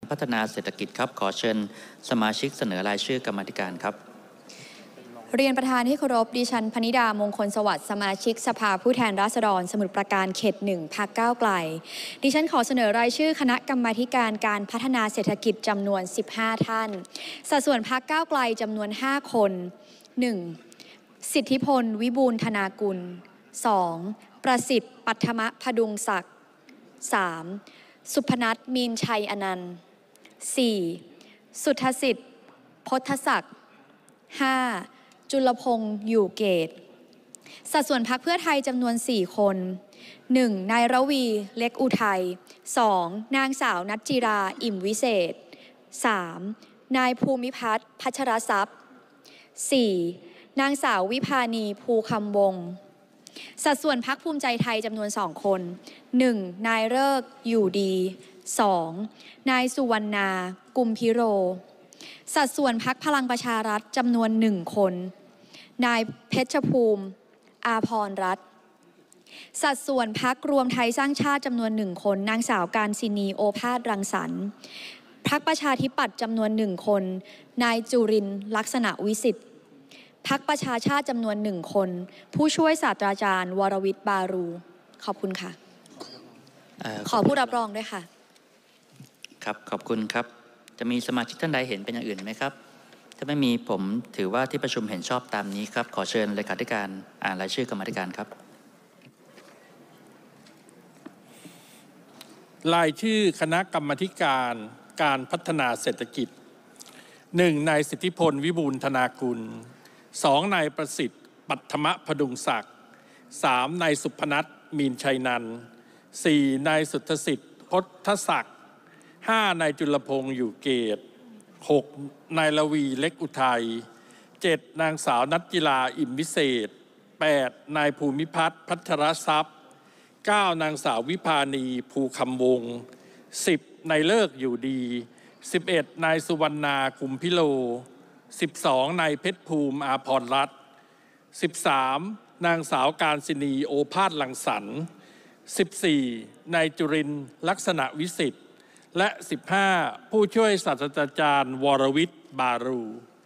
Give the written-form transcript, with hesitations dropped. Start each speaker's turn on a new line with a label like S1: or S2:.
S1: พัฒนาเศรษฐกิจครับขอเชิญสมาชิกเสนอรายชื่อกรรมาธิการครับ
S2: เรียนประธานที่เคารพดิฉันพนิดามงคลสวัสดิ์สมาชิกสภาผู้แทนราษฎรสมุทรปราการเขต 1 พรรคก้าวไกลดิฉันขอเสนอรายชื่อคณะกรรมาธิการการพัฒนาเศรษฐกิจจำนวน15ท่านสัดส่วนพรรคก้าวไกลจำนวน5คน 1. สิทธิพลวิบูลย์ธนากุล 2. ประสิทธิ์ปัทมพดุงศักดิ์ 3. สุพนัทมีนชัยอนันต์ 4. สุทธสิทธิ์พจน์ศักดิ์ 5. จุลพงษ์อยู่เกตสัดส่วนพรรคเพื่อไทยจำนวน4คน 1. นายระวีเล็กอุทัย 2. นางสาวนัทจิราอิ่มวิเศษ 3. นายภูมิพัฒน์พัชรทรัพย์ 4. นางสาววิภานีภูคำวงศ์สัดส่วนพรรคภูมิใจไทยจำนวน2คน 1. นายฤกษ์อยู่ดี 2. นายสุวรรณากุมพิโรสัดส่วนพรรคพลังประชารัฐจำนวน1คนนายเพชรภูมิอาภรรัตน์สัดส่วนพรรครวมไทยสร้างชาติจำนวน1คนนางสาวการศินีโอภาสรังสรรค์พรรคประชาธิปัตย์จำนวน1คนนายจุรินทร์ลักษณะวิสิทธิ์พรรคประชาชาติจำนวน1คนผู้ช่วยศาสตราจารย์วรวิทย์บารูขอบคุณค่ะขอผู้รับรองด้วยค่ะ
S1: ครับขอบคุณครับจะมีสมาชิกท่านใดเห็นเป็นอย่างอื่นไหมครับถ้าไม่มีผมถือว่าที่ประชุมเห็นชอบตามนี้ครับขอเชิญเลขาธิการอ่านรายชื่อกรรมาธิการครับ
S3: รายชื่อคณะกรรมาธิการการพัฒนาเศรษฐกิจ 1. นายสิทธิพลวิบูลย์ธนากุล 2. นายประสิทธิ์ปัทมพดุงศักดิ์ 3. นายสุพนัทมีนชัยนันท์ 4. นายสุทธสิทธิ์พจน์ศักดิ์ 5. นายจุลพงษ์อยู่เกต 6. นายละวีเล็กอุทัย 7. นางสาวนัทจิราอิ่มวิเศษ 8. นายภูมิพัฒน์พัชรทรัพย์ 9. นางสาววิภานีภูคำวงศ์ 10. นายเลิกอยู่ดี 11. นายสุวรรณากุมพิโล 12. นายเพชรภูมิอาภรรัตน์ 13. นางสาวการศินีโอภาสรังสรรค์ 14. นายจุรินทร์ลักษณะวิสิทธิ์และ 15. ผู้ช่วยศาสตราจารย์วรวิทย์บารู